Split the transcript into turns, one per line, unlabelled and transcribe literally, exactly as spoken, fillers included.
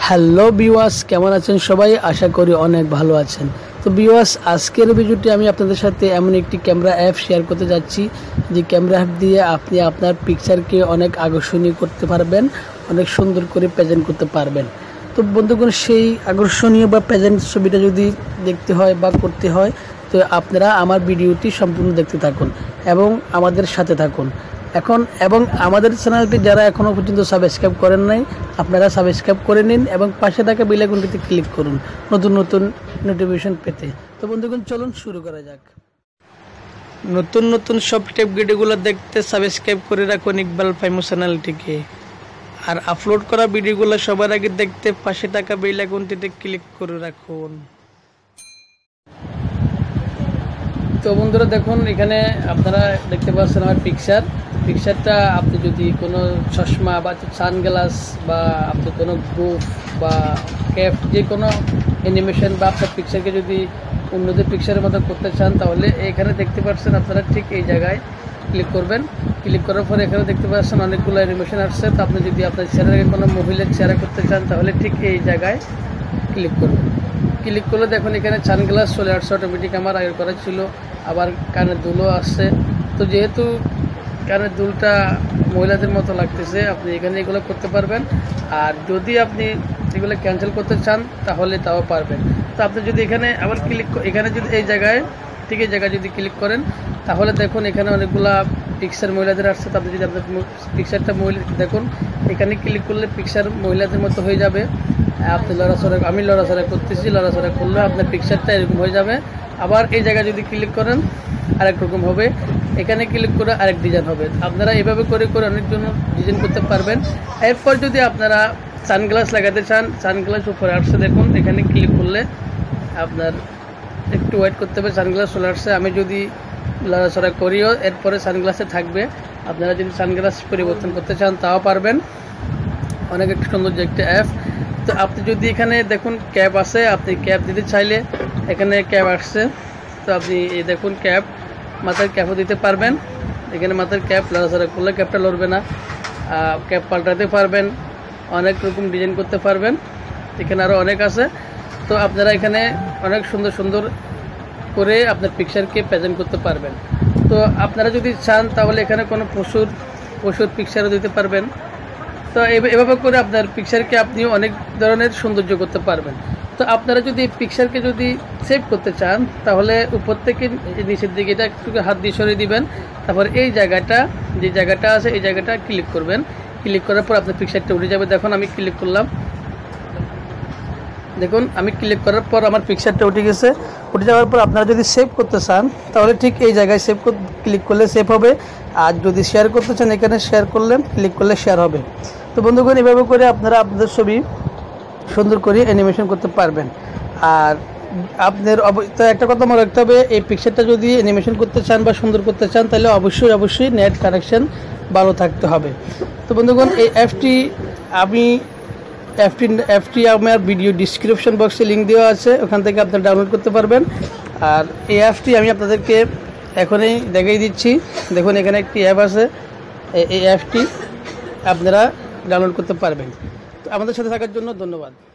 Hello viewers, কেমন আছেন সবাই? আশা করি অনেক ভালো আছেন। তো ভিউয়ার্স, আজকের ভিডিওটি আমি আপনাদের সাথে এমন একটি ক্যামেরা অ্যাপ শেয়ার করতে যাচ্ছি যে ক্যামেরা অ্যাপ দিয়ে আপনি আপনার পিকচারকে অনেক আকর্ষণীয় করতে পারবেন, অনেক সুন্দর করে প্রেজেন্ট করতে পারবেন। তো বন্ধুগণ, সেই আকর্ষণীয় বা প্রেজেন্ট ছবিটা যদি দেখতে হয় বা করতে হয়, তো আপনারা আমার ভিডিওটি সম্পূর্ণ দেখতে থাকুন এবং আমাদের সাথে থাকুন এখন। এবং আমাদের চ্যানেলটি যারা এখনও পর্যন্ত সাবস্ক্রাইব করেন নাই, আপনারা সাবস্ক্রাইব করে নিন এবং পাশে থাকা বেল আইকনটিতে ক্লিক করুন নতুন নতুন নোটিফিকেশন পেতে। তো বন্ধুগণ, চলুন শুরু করা যাক। নতুন নতুন সব টেপ ভিডিওগুলো দেখতে সাবস্ক্রাইব করে রাখুন ইকবাল ফাইমো চ্যানেলটিকে, আর আপলোড করা ভিডিওগুলো সবার আগে দেখতে পাশে থাকা বেল আইকনটিতে ক্লিক করে রাখুন। তো বন্ধুরা দেখুন, এখানে আপনারা দেখতে পাচ্ছেন আমার পিকচার পিকচারটা আপনি যদি কোনো চশমা বা সানগ্লাস বা আপনি কোনো গ্রুপ বা ক্যাপ যে কোনো অ্যানিমেশন বা আপনার পিকচারকে যদি অন্যদের পিকচারের মতো করতে চান, তাহলে এখানে দেখতে পাচ্ছেন আপনারা ঠিক এই জায়গায় ক্লিক করবেন। ক্লিক করার পরে এখানে দেখতে পাচ্ছেন অনেকগুলো অ্যানিমেশন আসছে। তো আপনি যদি আপনার চেহারাকে কোনো মহিলার চেহারা করতে চান, তাহলে ঠিক এই জায়গায় ক্লিক করবেন। ক্লিক করলে দেখুন এখানে সানগ্লাস চলে আসছে, অটোমেটিক আমার আগের করা ছিল। আবার কানের দুলও আসছে। তো যেহেতু কানের দুলটা মহিলাদের মতো লাগতেছে, আপনি এখানে এগুলো করতে পারবেন। আর যদি আপনি এগুলো ক্যান্সেল করতে চান, তাহলে তাও পারবেন। তো আপনি যদি এখানে আবার ক্লিক এখানে যদি এই জায়গায় ঠিক এই জায়গায় যদি ক্লিক করেন, তাহলে দেখুন এখানে অনেকগুলা পিকচার মহিলাদের আসছে। তো আপনি যদি আপনার পিকচারটা মহিলা দেখুন, এখানে ক্লিক করলে পিকচার মহিলাদের মতো হয়ে যাবে। আপনি লড়াচড়া আমি লড়াচড়া করতেছি, লড়াচড়া করলে আপনার পিকচারটা এরকম হয়ে যাবে। আবার এই জায়গায় যদি ক্লিক করেন, আরেক রকম হবে। এখানে ক্লিক করে আরেক ডিজাইন হবে। আপনারা এভাবে করে করে অনেক জন্য ডিজাইন করতে পারবেন। এরপর যদি আপনারা সানগ্লাস লাগাতে চান, সানগ্লাস উপরে আসছে দেখুন, এখানে ক্লিক করলে আপনার একটু ওয়েট করতে হবে, সানগ্লাস চলে আসছে। আমি যদি লড়াচড়া করিও, এরপরে সানগ্লাসে থাকবে। আপনারা যদি সানগ্লাস পরিবর্তন করতে চান, তাও পারবেন। অনেক একটু সুন্দর যে একটা অ্যাপ। তো আপনি যদি এখানে দেখুন ক্যাপ আছে, আপনি ক্যাপ দিতে চাইলে এখানে ক্যাপ আসছে। তো আপনি এই দেখুন ক্যাপ, মাথার ক্যাপও দিতে পারবেন। এখানে মাথার ক্যাপ লড়াচড়া করলে ক্যাপটা লড়বে না। ক্যাপ পাল্টাতে পারবেন, অনেক রকম ডিজাইন করতে পারবেন। এখানে আরও অনেক আছে। তো আপনারা এখানে অনেক সুন্দর সুন্দর করে আপনার পিকচারকে প্রেজেন্ট করতে পারবেন। তো আপনারা যদি চান, তাহলে এখানে কোনো পশুর পশুর পিকচারও দিতে পারবেন। তো এভাবে করে আপনার পিকচারকে আপনি অনেক ধরনের সৌন্দর্য করতে পারবেন। তো আপনারা যদি পিকচারকে যদি সেভ করতে চান, তাহলে উপর থেকে নিচের দিকে এটা একটু হাত দিয়ে সরিয়ে দিবেন। তারপর এই জায়গাটা যে জায়গাটা আছে, এই জায়গাটা ক্লিক করবেন। ক্লিক করার পর আপনার পিকচারটা উঠে যাবে। দেখুন আমি ক্লিক করলাম, দেখুন আমি ক্লিক করার পর আমার পিকচারটা উঠে গেছে। উঠে যাওয়ার পর আপনারা যদি সেভ করতে চান, তাহলে ঠিক এই জায়গায় সেভ ক্লিক করলে সেভ হবে। আর যদি শেয়ার করতে চান, এখানে শেয়ার করলেন, ক্লিক করলে শেয়ার হবে। তো বন্ধুগণ, এভাবে করে আপনারা আপনাদের ছবি সুন্দর করে অ্যানিমেশন করতে পারবেন। আর আপনার তো একটা কথা মনে রাখতে হবে, এই পিকচারটা যদি অ্যানিমেশন করতে চান বা সুন্দর করতে চান, তাহলে অবশ্যই অবশ্যই নেট কানেকশন ভালো থাকতে হবে। তো বন্ধুগণ, এই অ্যাপটি আমি অ্যাপটি অ্যাপটি আমার ভিডিও ডিসক্রিপশন বক্সে লিঙ্ক দেওয়া আছে, ওখান থেকে আপনারা ডাউনলোড করতে পারবেন। আর এই অ্যাপটি আমি আপনাদেরকে এখনই দেখিয়ে দিচ্ছি। দেখুন এখানে একটি অ্যাপ আছে, এই অ্যাপটি আপনারা ডাউনলোড করতে পারবেন। তো আমাদের সাথে থাকার জন্য ধন্যবাদ।